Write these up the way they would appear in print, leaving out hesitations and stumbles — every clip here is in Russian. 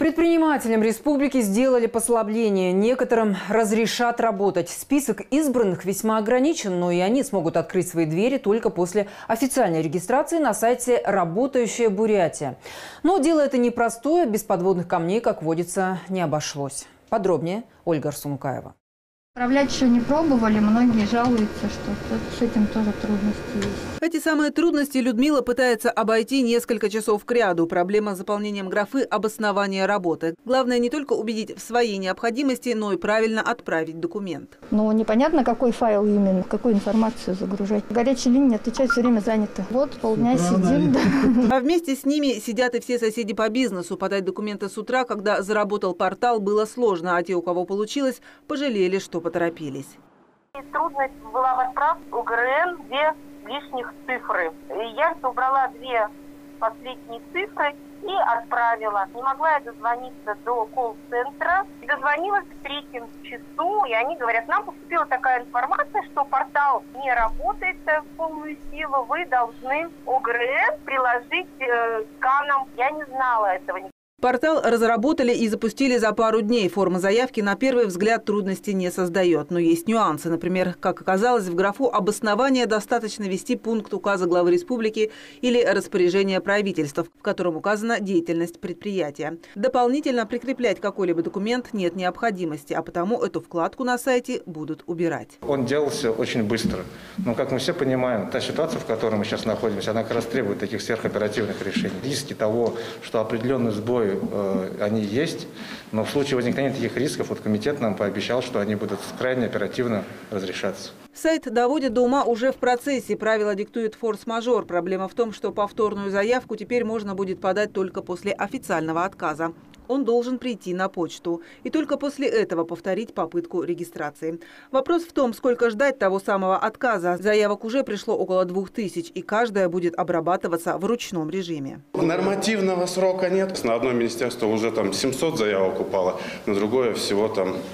Предпринимателям республики сделали послабление. Некоторым разрешат работать. Список избранных весьма ограничен, но и они смогут открыть свои двери только после официальной регистрации на сайте «Работающая Бурятия». Но дело это непростое, без подводных камней, как водится, не обошлось. Подробнее Ольга Арсунукаева. Отправлять еще не пробовали, многие жалуются, что с этим тоже трудности есть. Эти самые трудности Людмила пытается обойти несколько часов кряду. Проблема с заполнением графы «Обоснование работы». Главное не только убедить в своей необходимости, но и правильно отправить документ. Но непонятно, какой файл именно, какую информацию загружать. Горячая линия отвечает, все время занята. Вот полдня сидим. Да. А вместе с ними сидят и все соседи по бизнесу. Подать документы с утра, когда заработал портал, было сложно, а те, у кого получилось, пожалели, что поторопились. Трудность была в отправке УГРН, 2 лишних цифры. Я убрала 2 последние цифры и отправила. Не могла я дозвониться до колл-центра. Дозвонилась в 3 часу, и они говорят, нам поступила такая информация, что портал не работает в полную силу, вы должны ОГРН приложить сканом. Я не знала этого. Портал разработали и запустили за пару дней. Форма заявки на первый взгляд трудностей не создает. Но есть нюансы. Например, как оказалось, в графу «Обоснование» достаточно ввести пункт указа главы республики или распоряжения правительства, в котором указана деятельность предприятия. Дополнительно прикреплять какой-либо документ нет необходимости, а потому эту вкладку на сайте будут убирать. Он делался очень быстро. Но, как мы все понимаем, та ситуация, в которой мы сейчас находимся, она как раз требует таких сверхоперативных решений. Риски того, что определенный сбой они есть, но в случае возникновения таких рисков комитет нам пообещал, что они будут крайне оперативно разрешаться. Сайт доводит до ума уже в процессе. Правила диктует форс-мажор. Проблема в том, что повторную заявку теперь можно будет подать только после официального отказа. Он должен прийти на почту. И только после этого повторить попытку регистрации. Вопрос в том, сколько ждать того самого отказа. Заявок уже пришло около 2000, и каждая будет обрабатываться в ручном режиме. Нормативного срока нет. На одно министерство уже 700 заявок упало, на другое всего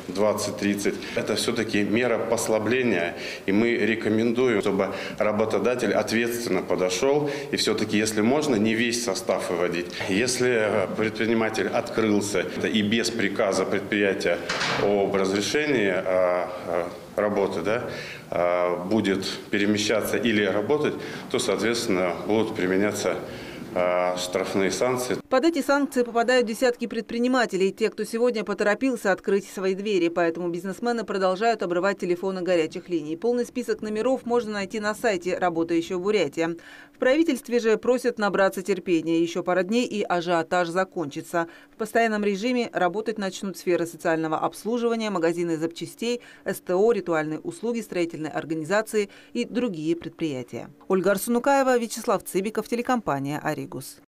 20-30. Это все-таки мера послабления. И мы рекомендуем, чтобы работодатель ответственно подошел и все-таки, если можно, не весь состав выводить. Если предприниматель открылся и без приказа предприятия об разрешении работы будет перемещаться или работать, то, соответственно, будут применяться штрафные санкции. Под эти санкции попадают десятки предпринимателей, те, кто сегодня поторопился открыть свои двери. Поэтому бизнесмены продолжают обрывать телефоны горячих линий. Полный список номеров можно найти на сайте «Работающая Бурятия». В правительстве же просят набраться терпения. Еще пара дней и ажиотаж закончится. В постоянном режиме работать начнут сферы социального обслуживания, магазины запчастей, СТО, ритуальные услуги, строительные организации и другие предприятия. Ольга Арсунукаева, Вячеслав Цыбиков, телекомпания «Аригус».